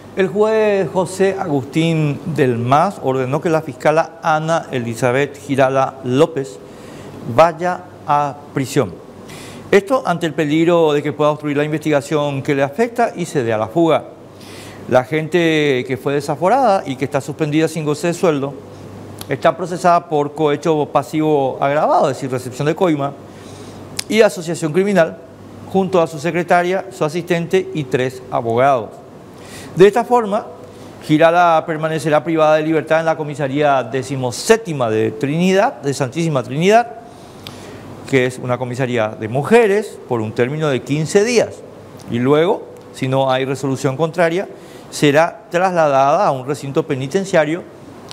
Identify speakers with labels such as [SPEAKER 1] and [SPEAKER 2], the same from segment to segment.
[SPEAKER 1] El juez José Agustín del Mas ordenó que la fiscala Ana Elizabeth Girala López vaya a prisión. Esto ante el peligro de que pueda obstruir la investigación que le afecta y se dé a la fuga. La gente que fue desaforada y que está suspendida sin goce de sueldo está procesada por cohecho pasivo agravado, es decir, recepción de coima, y asociación criminal, junto a su secretaria, su asistente y 3 abogados. De esta forma, Girala permanecerá privada de libertad en la comisaría 17ª de Trinidad, de Santísima Trinidad, que es una comisaría de mujeres, por un término de 15 días. Y luego, si no hay resolución contraria, será trasladada a un recinto penitenciario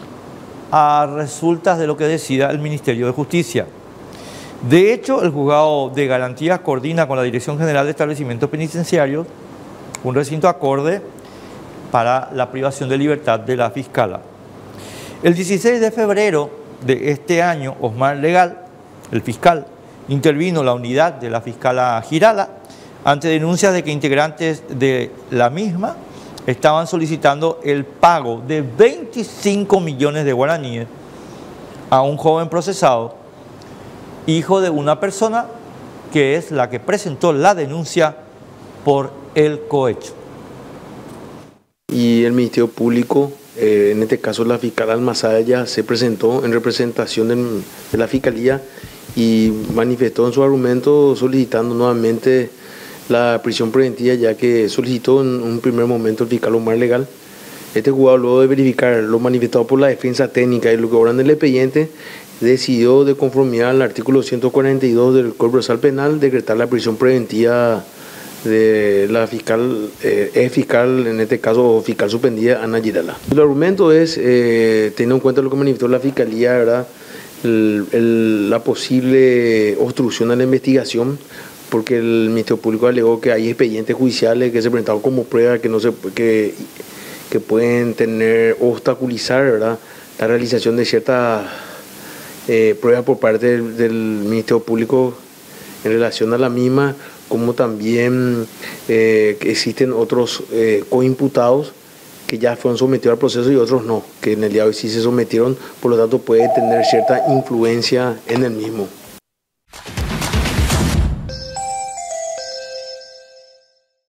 [SPEAKER 1] a resultas de lo que decida el Ministerio de Justicia. De hecho, el Juzgado de Garantías coordina con la Dirección General de Establecimientos Penitenciarios un recinto acorde para la privación de libertad de la fiscala. El 16 de febrero de este año, Osmar Legal, el fiscal, intervino la unidad de la fiscala Girala ante denuncias de que integrantes de la misma estaban solicitando el pago de 25 millones de guaraníes a un joven procesado, hijo de una persona que es la que presentó la denuncia por el cohecho.
[SPEAKER 2] Y el Ministerio Público, en este caso la fiscal Almazaya, se presentó en representación de la Fiscalía y manifestó en su argumento solicitando nuevamente la prisión preventiva, ya que solicitó en un primer momento el fiscal Omar Legal. Este juzgado, luego de verificar lo manifestado por la defensa técnica y lo que obran del expediente, decidió, de conformidad al artículo 142 del Código Procesal Penal, decretar la prisión preventiva de la fiscal, fiscal, en este caso fiscal suspendida, Ana Girala. El argumento es, teniendo en cuenta lo que manifestó la Fiscalía, ¿verdad?, la posible obstrucción a la investigación, porque el Ministerio Público alegó que hay expedientes judiciales que se presentaron como prueba que pueden obstaculizar, ¿verdad?, la realización de ciertas pruebas por parte del Ministerio Público en relación a la misma, como también que existen otros coimputados que ya fueron sometidos al proceso y otros no, que en el día de hoy sí se sometieron, por lo tanto puede tener cierta influencia en el mismo.